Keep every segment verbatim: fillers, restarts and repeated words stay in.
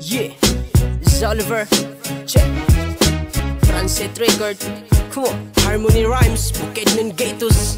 Yeah, this is Oliver. Check. Transit record. Come on. Harmony Rhymes. Bukidnon Gatos.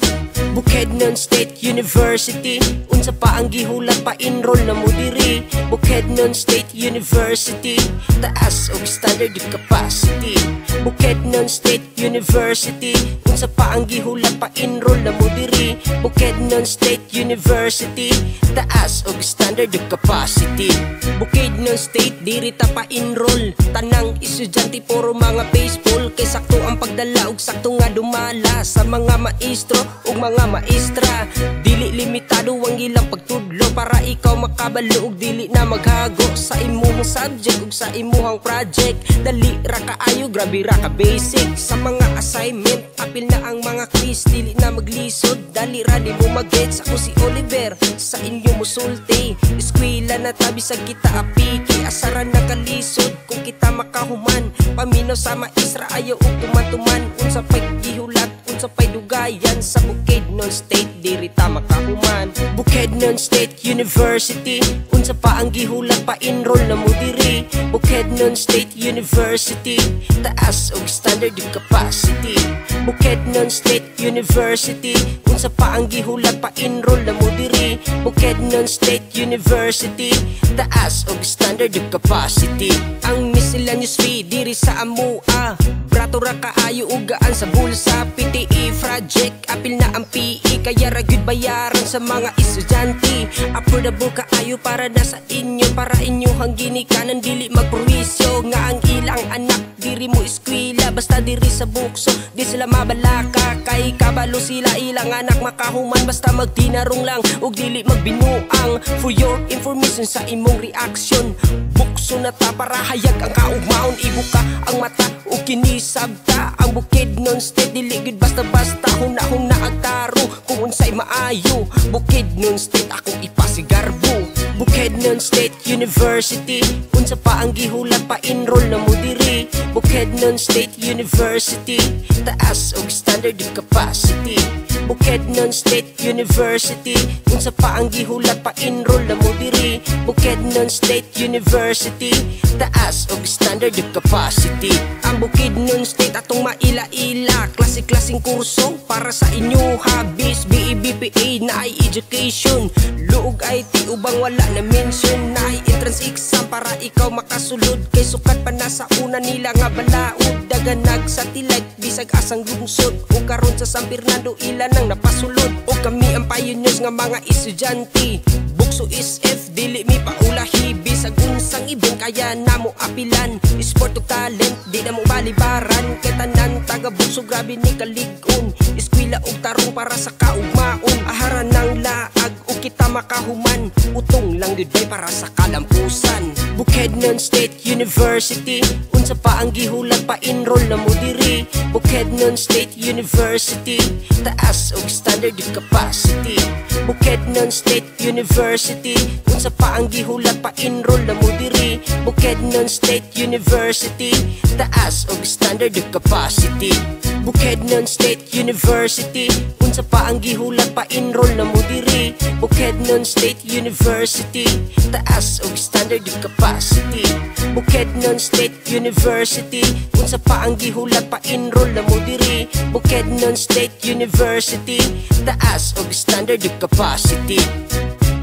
Bukidnon State University. Unsa pa ang gihulat pa enroll na mo diri. Bukidnon State University. Taas og standard yung capacity. Bukidnon State University. Unsa pa ang gihulat pa enroll na mo diri. Bukidnon State University. Taas og standard yung capacity. Bukidnon State diri ta pa enroll. Tanang estudyante puro mga baseball. Kay sakto ang pagdala og sakto nga dumala sa mga maestro ug mga maestra. Dili limitado ang ilang pagtudlo para ikaw makabalo ug dili na maghago sa imong subject ug sa imong project. Dali ra kaayo, grabe ra ka basic sa mga assignment. Apil na ang mga quiz, dili na maglisod. Dali ra di mo mag-gets. Ako si Oliver sa inyo musulti. Eskwela na tabi sa kita apiki. Asaran na kalisod kung kita makahuman. Paminaw sa maestra ayaw ug tumatuman. Unsa pay gihulat, unsa pay dugayan sa Bukidnon State diri ta makahuman. Bukidnon State University. Unsa pa ang gihulat pa enroll na mo diri. Bukidnon State University. Taas og standard yung capacity. Bukidnon State University. Unsa pa ang gihulat pa enroll na mo diri. Bukidnon State University. Taas og standard yung capacity. Ang miscellaneous fee diri sa amua. Brato ra kaayo ugaan sa bulsa. P T E project apil na ang P E. Kaya ra gyud bayaran sa mga estudyante. Affordable kaayo para na sa inyo. Para inyohang ginikanan dili magprowisyo. Nga ang ilang anak diri mo eskwela. Basta diri sa bukso di sila mabalaka. Kay kabalo sila ilang anak makahuman. Basta magtinarong lang ug dili magbinuang. For your information sa imong reaction, bukso na ta para hayag ang kaugmaon. Ibuka ang mata ug kinisabta. Ang Bukidnon State dili gid basta-basta. Huna-huna ang taro kung unsay maayo. Bukidnon State akong ipasigarbo. Bukidnon State University. Unsa pa ang gihulat pa enroll na mo diri. Bukidnon State University. Taas og standard yung capacity. Bukidnon State University. Unsa pa ang gihulat pa enroll na mo diri. Bukidnon State University. Taas og standard yung capacity. Ang Bukidnon State atong maila-ila. Klase-klaseng kurso para sa inyo habis. B E B P A na ay education. Luog I T ubang wala na mention. Na ay entrance exam para ikaw makasulod. Kay sukat pa na sa una nila nga balaod. Daganag sa tilay bisag asang lungsod. O karon sa San Fernando ilan nang napasulod. O kami ang pioneers nga mga estudyante. Bukso is F dili mi paulahi. Bisag unsang event kaya namo apilan. Sport ug talent di na mo balibaran. Kay tanan taga bukso grabe ni kalig-on. Eskwela ug tarong para sa kaugmaon. Aharan ng laag ug kita makahuman. Utong lang gud para sa kalampusan. Bukidnon State University. Unsa pa ang gihulat pa enroll na mo diri. Bukidnon State University. Taas og standard yung capacity. Bukidnon State University. Unsa pa ang gihulat pa enroll na mo diri. Bukidnon State University. Taas og standard yung capacity. Bukidnon State University. Unsa pa ang gihulat pa enroll na mo diri. Bukidnon State University. Taas og standard yung capacity. Bukidnon State University. Unsa pa ang gihulat pa enroll na mo diri. Bukidnon State University. Taas og standard yung capacity.